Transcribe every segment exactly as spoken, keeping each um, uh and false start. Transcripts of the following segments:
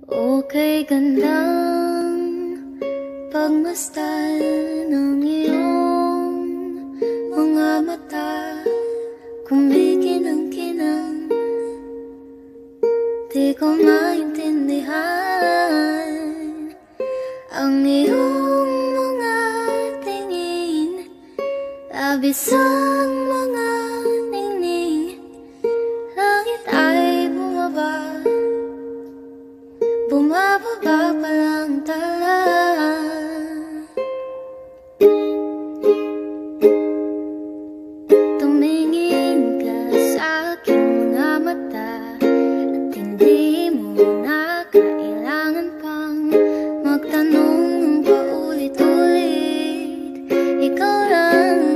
Okay, gandang pagmasdan ng iyong mga mata, kumikinang-kinang, di ko maintindihan ang iyong mga tingin, labis ang mga ningning, langit ay bumaba, bumababa pa lang tala. Tumingin ka sa aking mga mata at hindi mo na kailangan pang magtanong ng paulit-ulit. Ikaw lang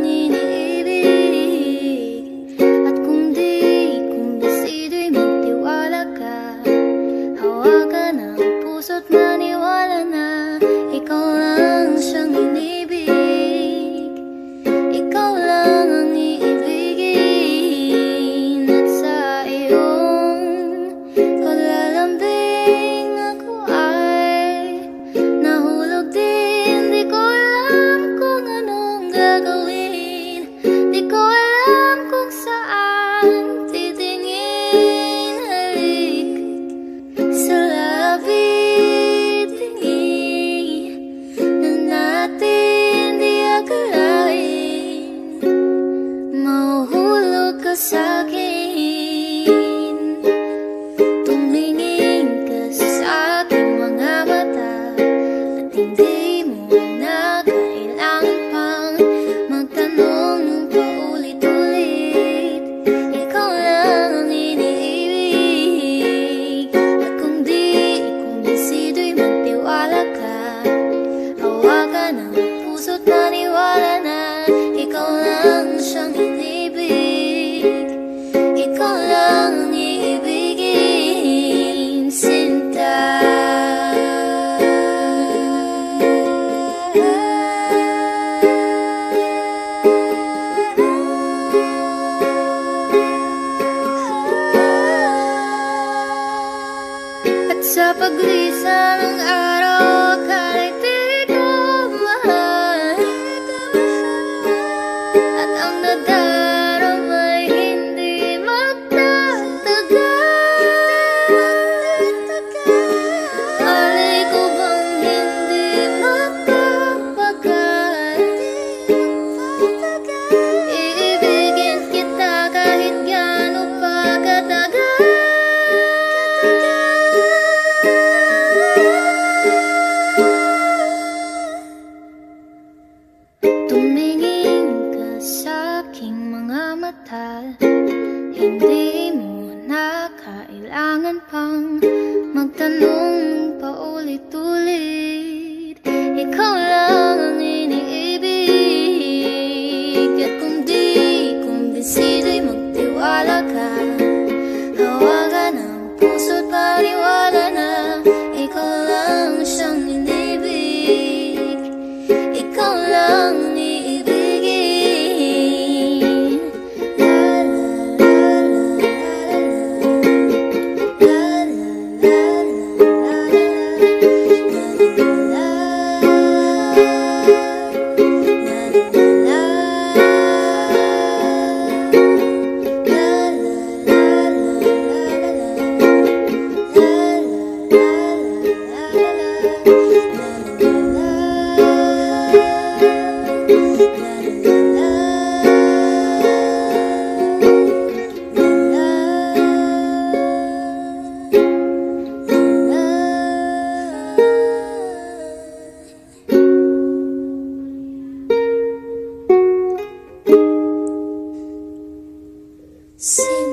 iniibig, at kung di, kung desido'y magtiwala ka, hawakan ang puso't maniwala na ikaw lang siyang inibig. Ikaw lang ang iibigin, at sa iyong paglalambing ako ay nahulog din. Di ko alam kung anong gagawin, di ko alam kung saan titingin. Halik sa labit, tingin na natin di akalain mahuhulog ka sa'kin. Tumingin ka sa aking mga mata at hindi mo na kailangan pang magtanong ng paulit-ulit. Ikaw lang ang iniibig, at kung di, kung desido'y magtiwala ka, hawakan ang puso't maniwala na ikaw lang siyang inibig. Ikaw lang ang iibigin, sinta. At sa paglisa ng araw, kahit di ko mahal, at ang nadaramay hindi magtatagal. Alay ko bang hindi magpapagal? Iibigin kita kahit gaano pa katagal. Tumingin ka sa aking mga mata, hindi mo na kailangan pang magtanong ng paulit-ulit. Ikaw lang ang iniibig, at kung di, kung desido'y magtiwala ka, hawakan ang puso't paniwala na ikaw lang siyang inibig. Ikaw lang ang iibigin. La la la la See